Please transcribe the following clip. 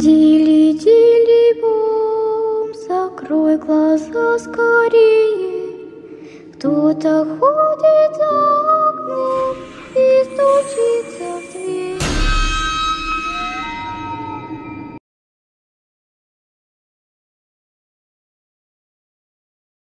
Дили, дили, бом, закрой глаза скорее. Кто-то ходит за